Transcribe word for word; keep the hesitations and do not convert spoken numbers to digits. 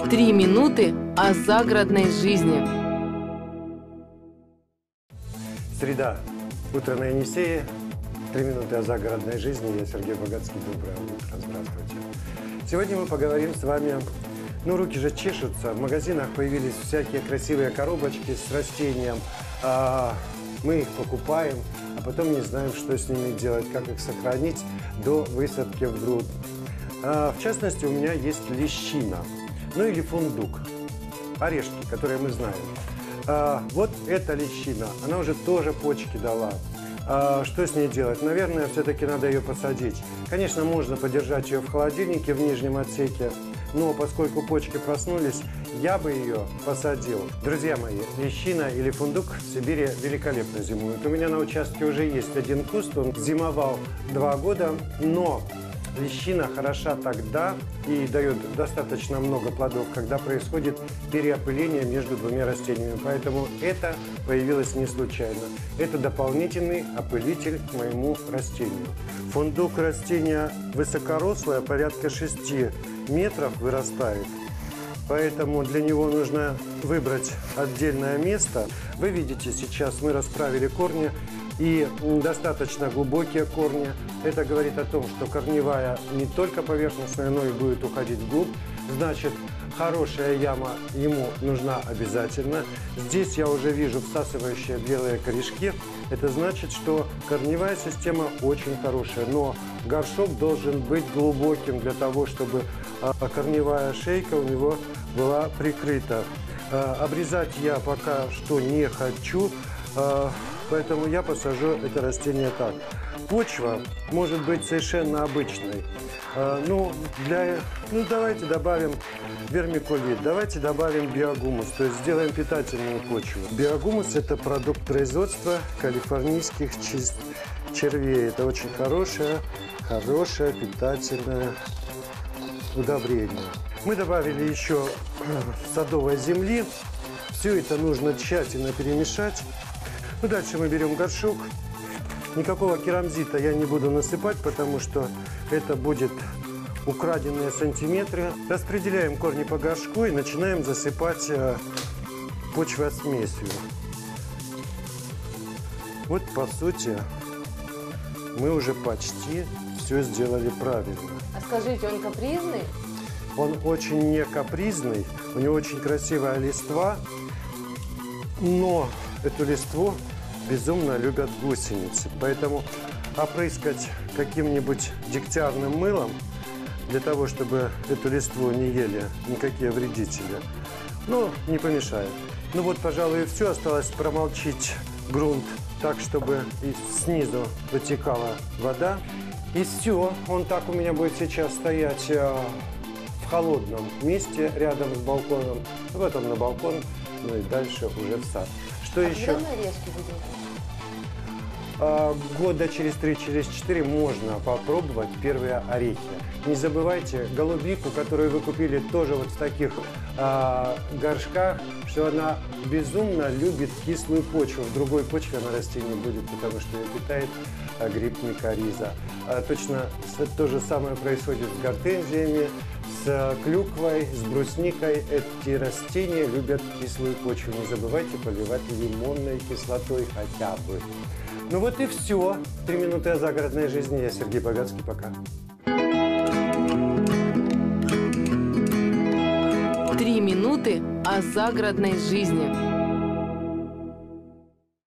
Три минуты о загородной жизни. Среда. Утро на Енисее. Три минуты о загородной жизни. Я Сергей Богатский. Доброе утро. Здравствуйте. Сегодня мы поговорим с вами... Ну, руки же чешутся. В магазинах появились всякие красивые коробочки с растением. А, мы их покупаем, а потом не знаем, что с ними делать, как их сохранить до высадки в грунт. А, в частности, у меня есть лещина. Ну или фундук. Орешки, которые мы знаем. А, вот эта лещина. Она уже тоже почки дала. А, что с ней делать? Наверное, все-таки надо ее посадить. Конечно, можно подержать ее в холодильнике в нижнем отсеке. Но поскольку почки проснулись, я бы ее посадил. Друзья мои, лещина или фундук в Сибири великолепно зимуют. У меня на участке уже есть один куст, он зимовал два года, но лещина хороша тогда и дает достаточно много плодов, когда происходит переопыление между двумя растениями. Поэтому это появилось не случайно. Это дополнительный опылитель к моему растению. Фундук растение высокорослое, порядка шести метров вырастает. Поэтому для него нужно выбрать отдельное место. Вы видите, сейчас мы расправили корни. И достаточно глубокие корни. Это говорит о том, что корневая не только поверхностная, но и будет уходить вглубь. Значит, хорошая яма ему нужна обязательно. Здесь я уже вижу всасывающие белые корешки. Это значит, что корневая система очень хорошая. Но горшок должен быть глубоким для того, чтобы корневая шейка у него была прикрыта. Обрезать я пока что не хочу. Поэтому я посажу это растение так. Почва может быть совершенно обычной. Ну, для, ну, давайте добавим вермикулит, давайте добавим биогумус, то есть сделаем питательную почву. Биогумус – это продукт производства калифорнийских червей. Это очень хорошее, хорошее питательное удобрение. Мы добавили еще садовой земли. Все это нужно тщательно перемешать. Ну, дальше мы берем горшок. Никакого керамзита я не буду насыпать, потому что это будет украденные сантиметры. Распределяем корни по горшку и начинаем засыпать почвосмесью. Вот, по сути, мы уже почти все сделали правильно. А скажите, он капризный? Он очень не капризный, у него очень красивая листва, но эту листву безумно любят гусеницы. Поэтому опрыскать каким-нибудь дегтярным мылом для того, чтобы эту листву не ели никакие вредители, ну, не помешает. Ну вот, пожалуй, и все. Осталось промолчить грунт так, чтобы и снизу вытекала вода. И все. Он так у меня будет сейчас стоять в холодном месте рядом с балконом. Потом на балкон, ну и дальше уже в сад. Что а еще? когда мы орешки будем? А, года через три, через четыре можно попробовать первые орехи. Не забывайте голубику, которую вы купили тоже вот в таких а, горшках, что она безумно любит кислую почву. В другой почве она расти не будет, потому что ее питает а, гриб микориза. А, точно то же самое происходит с гортензиями, с клюквой, с брусникой. Эти растения любят кислую почву. Не забывайте поливать лимонной кислотой хотя бы. Ну вот и все. Три минуты о загородной жизни. Я Сергей Богатский. Пока. Три минуты о загородной жизни.